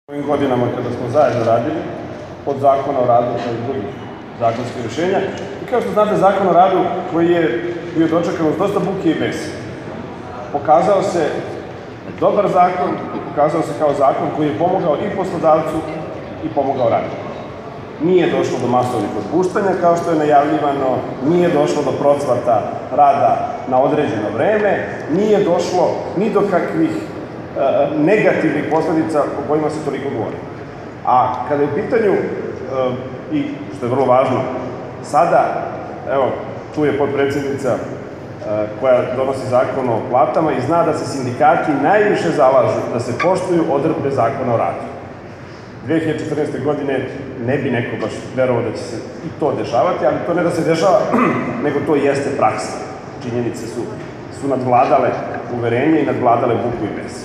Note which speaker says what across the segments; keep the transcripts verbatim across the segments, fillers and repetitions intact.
Speaker 1: Ovim godinama kada smo zajedno radili pod Zakona o radu i drugih zakonskih rješenja. I kao što znate, Zakon o radu koji je bio dočekan uz dosta buke i bese, pokazao se dobar zakon i pokazao se kao zakon koji je pomogao i poslodavcu i pomogao radniku. Nije došlo do masovnih otpuštanja kao što je najavljivano, nije došlo do procvata rada na određeno vreme, nije došlo ni do kakvih negativnih posledica o kojima se toliko govori. A kada je u pitanju, i što je vrlo važno, sada, evo, tu je potpredsjednica koja donosi zakon o platama i zna da se sindikati najviše zalažu da se poštuju odredbe Zakona o radu. dve hiljade četrnaeste. godine ne bi neko baš verovao da će se i to dešavati, ali to ne da se dešava, nego to jeste praksa. Činjenice su, su nadvladale uverenje i nadvladale buku i bes.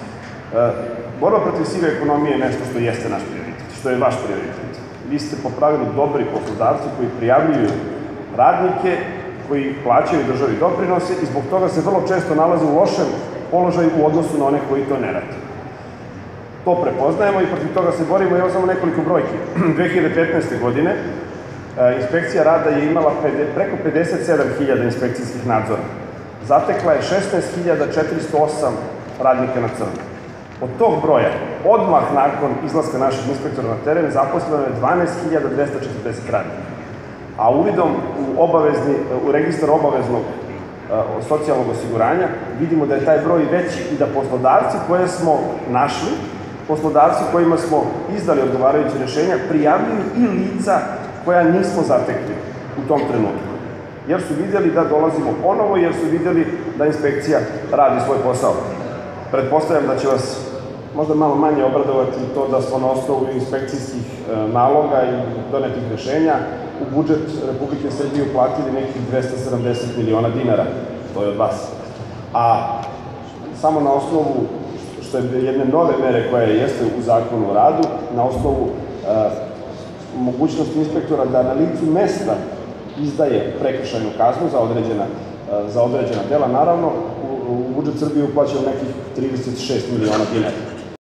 Speaker 1: Borba protiv sive ekonomije je nešto što jeste naš prioritet, što je vaš prioritet. Vi ste po pravilu dobri poslodavci koji prijavljuju radnike, koji plaćaju državi doprinose i zbog toga se vrlo često nalaze u lošem položaju u odnosu na one koji to ne rade. To prepoznajemo i protiv toga se borimo. Evo samo nekoliko brojki. dve hiljade petnaeste. godine inspekcija rada je imala preko pedeset sedam hiljada inspekcijskih nadzora. Zatekla je šesnaest hiljada četiristo osam radnika na crno. Od tog broja, odmah nakon izlaska naših inspektora na teren, zaposleno je dvanaest hiljada dvesta četrdeset radnika. A uvidom u, obavezni, u registar obaveznog socijalnog osiguranja vidimo da je taj broj veći i da poslodavci koje smo našli, poslodavci kojima smo izdali odgovarajuće rješenja, prijavljuju i lica koja nismo zatekli u tom trenutku. Jer su vidjeli da dolazimo ponovo, jer su vidjeli da inspekcija radi svoj posao. Pretpostavljam da će vas možda malo manje obradovati to da smo na osnovu inspekcijskih naloga i donetih rješenja u budžet Republike Srbije uplatili nekih dvesta sedamdeset miliona dinara. To je od vas. A samo na osnovu, što je jedne nove mere koja jeste u Zakonu o radu, na osnovu mogućnosti inspektora da na licu mesta izdaje prekršajnu kaznu za određena, za određena dela, naravno, u budžet Srbije uplaćaju nekih trideset šest miliona dinara.